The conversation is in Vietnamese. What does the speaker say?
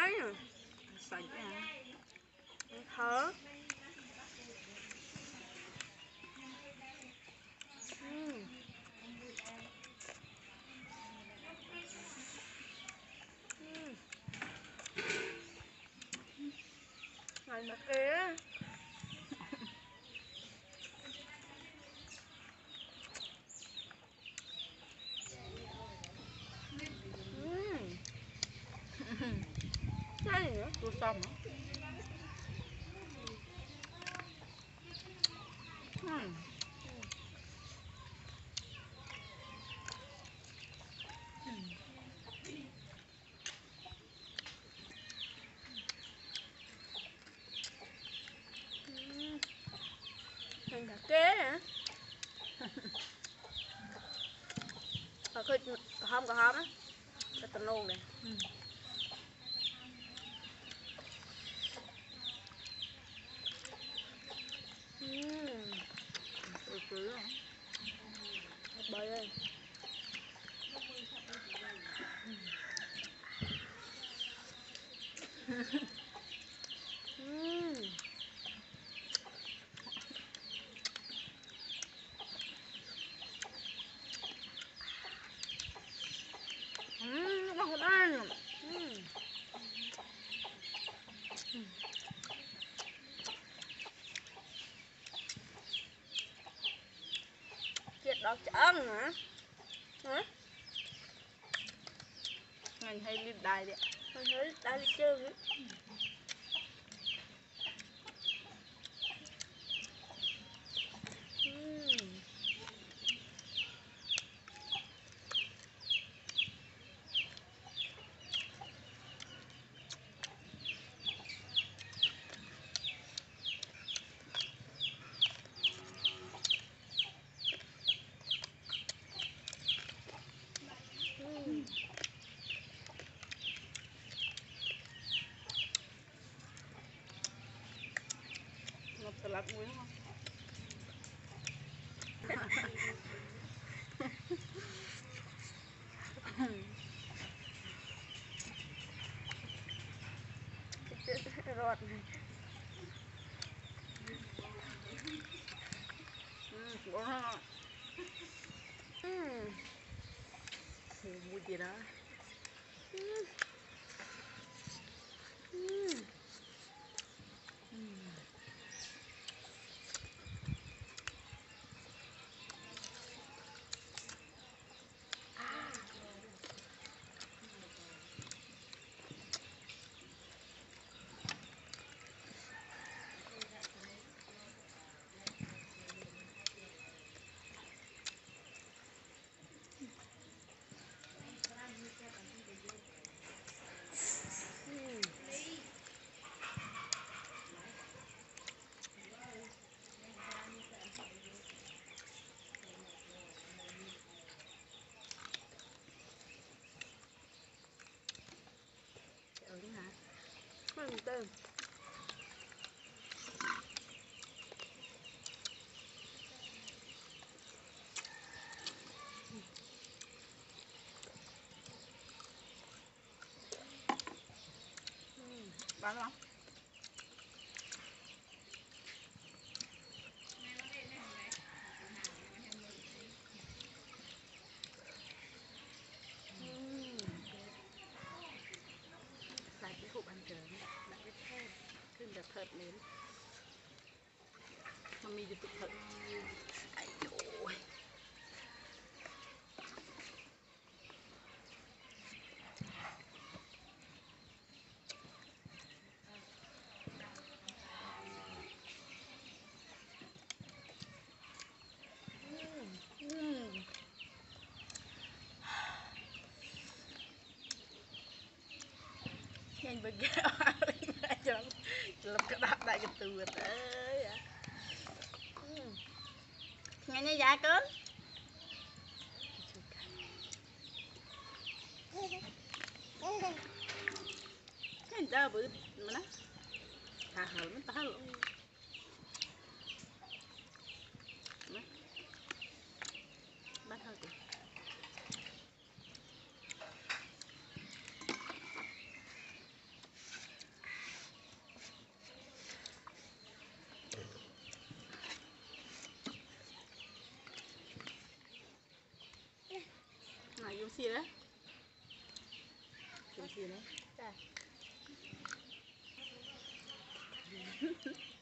ấy nè. Sạch nha. Thở. Này mặt kia. Cái gì nữa? Chua xong hả? Hình thả kế hả? Và khi cà hom á, cái tôm luôn này. Cứ hả? Bơi ơi. Nó không ăn. Chết đó chán hả? Hả? Ngành hay lên đài đấy. Mình thấy đã đi chơi nữa. Ngập salad muối không? Rọt này. Ngon ha. Mua gì đó. Ừ hả? Mình tên. Bán lắm. Xài cái hộp ăn cơm đặt cái thơmขึ้นแบบเถิดเน้นมันมีอยู่ตุกเถิดไอ้โอ้ยnhanh bên kia cho lập cái đạp đại cái từ đấy Nghe như dạ cớn. cái người ta bự mà nó thà hở nó ta luôn bắt hơi kìa kim chi đấy kim chi đấy Dạ.